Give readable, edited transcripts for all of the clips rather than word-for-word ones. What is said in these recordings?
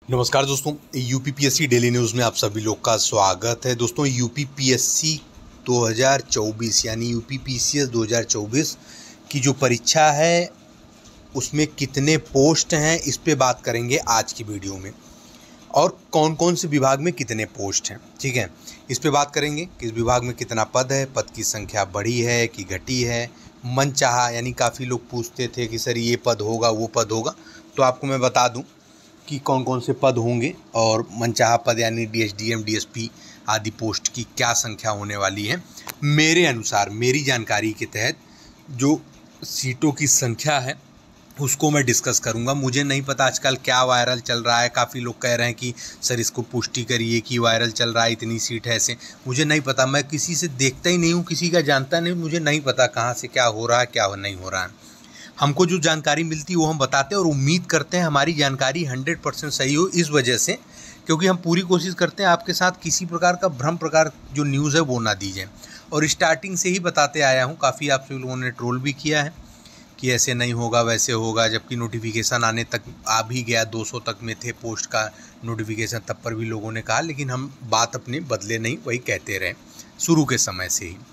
नमस्कार दोस्तों, UPPSC daily news में आप सभी लोग का स्वागत है। दोस्तों, यूपीपीएससी 2024 यानी यूपीपीसीएस 2024 की जो परीक्षा है उसमें कितने पोस्ट हैं, इस पे बात करेंगे आज की वीडियो में। और कौन कौन से विभाग में कितने पोस्ट हैं, ठीक है, इस पे बात करेंगे। किस विभाग में कितना पद है, पद की संख्या बढ़ी है कि घटी है, मनचाहा यानी काफ़ी लोग पूछते थे कि सर ये पद होगा वो पद होगा, तो आपको मैं बता दूं कि कौन कौन से पद होंगे और मनचाहा पद यानी डीएसडीएम डीएसपी आदि पोस्ट की क्या संख्या होने वाली है। मेरे अनुसार, मेरी जानकारी के तहत जो सीटों की संख्या है उसको मैं डिस्कस करूंगा। मुझे नहीं पता आजकल क्या वायरल चल रहा है, काफ़ी लोग कह रहे हैं कि सर इसको पुष्टि करिए कि वायरल चल रहा है, इतनी सीट है ऐसे। मुझे नहीं पता, मैं किसी से देखता ही नहीं हूँ, किसी का जानता नहीं, मुझे नहीं पता कहाँ से क्या हो रहा है क्या नहीं हो रहा है। हमको जो जानकारी मिलती है वो हम बताते हैं और उम्मीद करते हैं हमारी जानकारी 100% सही हो, इस वजह से क्योंकि हम पूरी कोशिश करते हैं आपके साथ किसी प्रकार का भ्रम प्रकार जो न्यूज़ है वो ना दी जाए। और स्टार्टिंग से ही बताते आया हूँ, काफ़ी आप सभी लोगों ने ट्रोल भी किया है कि ऐसे नहीं होगा वैसे होगा, जबकि नोटिफिकेशन आने तक आ भी गया, 200 तक में थे पोस्ट का नोटिफिकेशन, तब पर भी लोगों ने कहा, लेकिन हम बात अपने बदले नहीं, वही कहते रहे शुरू के समय से ही।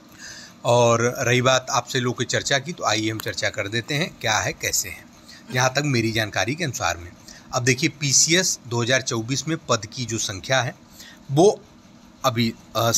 और रही बात आपसे लोगों की चर्चा की, तो आइए हम चर्चा कर देते हैं क्या है कैसे है, जहाँ तक मेरी जानकारी के अनुसार में। अब देखिए, पीसीएस 2024 में पद की जो संख्या है वो अभी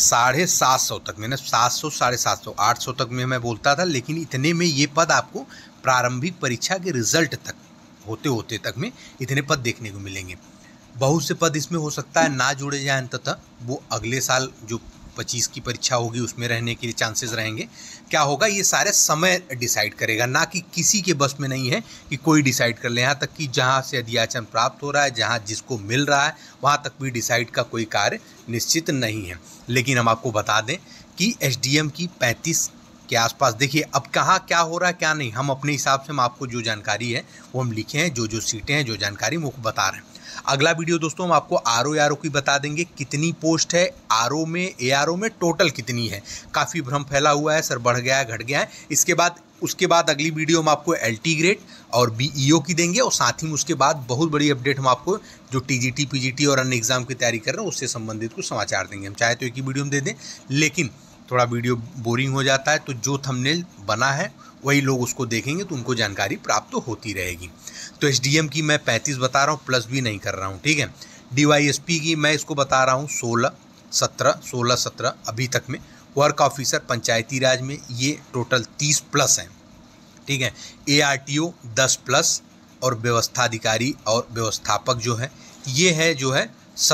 750 तक में ना, 700 750 800 तक में मैं बोलता था, लेकिन इतने में ये पद आपको प्रारंभिक परीक्षा के रिजल्ट तक होते होते तक में इतने पद देखने को मिलेंगे। बहुत से पद इसमें हो सकता है ना जुड़े जाए, अंततः वो अगले साल जो 25 की परीक्षा होगी उसमें रहने के चांसेस रहेंगे। क्या होगा ये सारे समय डिसाइड करेगा, ना कि किसी के बस में नहीं है कि कोई डिसाइड कर ले। यहाँ तक कि जहाँ से अधियाचन प्राप्त हो रहा है, जहाँ जिसको मिल रहा है, वहाँ तक भी डिसाइड का कोई कार्य निश्चित नहीं है। लेकिन हम आपको बता दें कि एसडीएम की 35 के आसपास, देखिए अब कहाँ क्या हो रहा है क्या नहीं, हम अपने हिसाब से हम आपको जो जानकारी है वो हम लिखे हैं, जो जो सीटें हैं, जो जानकारी वो बता रहे हैं। अगला वीडियो दोस्तों हम आपको आरओ की बता देंगे, कितनी पोस्ट है आरओ में, एआरओ में टोटल कितनी है। काफ़ी भ्रम फैला हुआ है, सर बढ़ गया है घट गया है। उसके बाद अगली वीडियो हम आपको एलटी ग्रेड और बीईओ की देंगे, और साथ ही में उसके बाद बहुत बड़ी अपडेट हम आपको जो टीजीटी पीजीटी और अन्य एग्जाम की तैयारी कर रहे हैं उससे संबंधित कुछ समाचार देंगे। हम चाहे तो एक ही वीडियो में दे दें, लेकिन थोड़ा वीडियो बोरिंग हो जाता है, तो जो थंबनेल बना है वही लोग उसको देखेंगे तो उनको जानकारी प्राप्त तो होती रहेगी। तो एसडीएम की मैं 35 बता रहा हूँ, प्लस भी नहीं कर रहा हूँ, ठीक है। डीवाईएसपी की मैं इसको बता रहा हूँ 16-17 अभी तक में। वर्क ऑफिसर पंचायती राज में ये टोटल 30 प्लस हैं, ठीक है। एआरटीओ 10 प्लस, और व्यवस्थाधिकारी और व्यवस्थापक जो है ये है जो है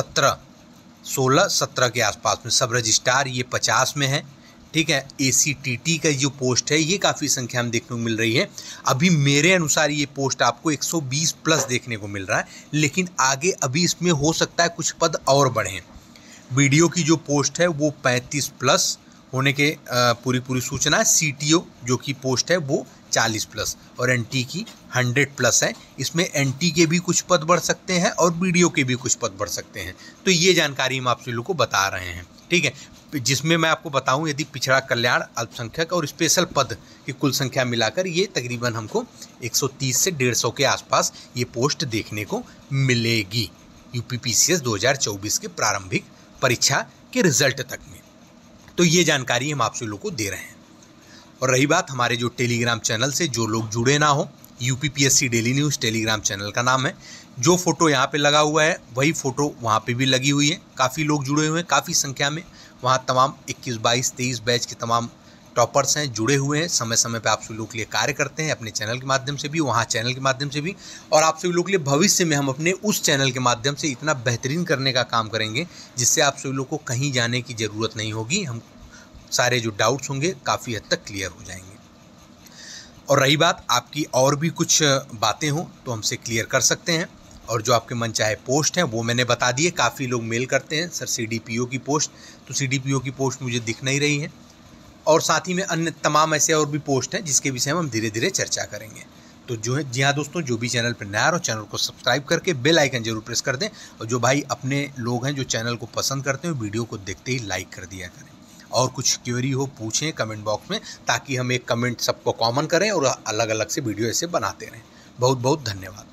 16-17 के आसपास में। सब रजिस्ट्रार ये 50 में है, ठीक है। एसीटीटी का जो पोस्ट है ये काफ़ी संख्या में देखने को मिल रही है। अभी मेरे अनुसार ये पोस्ट आपको 120 प्लस देखने को मिल रहा है, लेकिन आगे अभी इसमें हो सकता है कुछ पद और बढ़ें। वीडियो की जो पोस्ट है वो 35 प्लस होने के पूरी सूचना है। सीटीओ जो की पोस्ट है वो 40 प्लस, और एनटी की 100 प्लस है। इसमें एनटी के भी कुछ पद बढ़ सकते हैं और वीडियो के भी कुछ पद बढ़ सकते हैं। तो ये जानकारी हम आप लोगों को बता रहे हैं, ठीक है। जिसमें मैं आपको बताऊं, यदि पिछड़ा कल्याण, अल्पसंख्यक और स्पेशल पद की कुल संख्या मिलाकर ये तकरीबन हमको 130 से 150 के आसपास ये पोस्ट देखने को मिलेगी यूपीपीसीएस 2024 के प्रारंभिक परीक्षा के रिजल्ट तक में। तो ये जानकारी हम आप लोगों को दे रहे हैं। और रही बात हमारे जो टेलीग्राम चैनल से जो लोग जुड़े ना हो, UPPSC daily news Telegram channel का नाम है। जो फोटो यहाँ पे लगा हुआ है वही फोटो वहाँ पे भी लगी हुई है। काफ़ी लोग जुड़े हुए हैं, काफ़ी संख्या में। वहाँ तमाम 21, 22, 23 बैच के तमाम टॉपर्स हैं, जुड़े हुए हैं, समय समय पे आप सभी लोग के लिए कार्य करते हैं, अपने चैनल के माध्यम से भी, वहाँ चैनल के माध्यम से भी। और आप सभी लोग के लिए भविष्य में हम अपने उस चैनल के माध्यम से इतना बेहतरीन करने का काम करेंगे जिससे आप सभी लोग को कहीं जाने की ज़रूरत नहीं होगी। हम सारे जो डाउट्स होंगे काफ़ी हद तक क्लियर हो जाएंगे। और रही बात आपकी और भी कुछ बातें हों तो हमसे क्लियर कर सकते हैं। और जो आपके मन चाहे पोस्ट हैं वो मैंने बता दिए। काफ़ी लोग मेल करते हैं सर सीडीपीओ की पोस्ट, तो सीडीपीओ की पोस्ट मुझे दिख नहीं रही है। और साथ ही में अन्य तमाम ऐसे और भी पोस्ट हैं जिसके विषय में हम धीरे धीरे चर्चा करेंगे। तो जो है, जी हाँ दोस्तों, जो भी चैनल पर नया हो चैनल को सब्सक्राइब करके बेल आइकन जरूर प्रेस कर दें। और जो भाई अपने लोग हैं जो चैनल को पसंद करते हैं, वीडियो को देखते ही लाइक कर दिया करें। और कुछ क्वेरी हो पूछें कमेंट बॉक्स में, ताकि हम एक कमेंट सबको कॉमन करें और अलग अलग से वीडियो ऐसे बनाते रहें। बहुत बहुत धन्यवाद।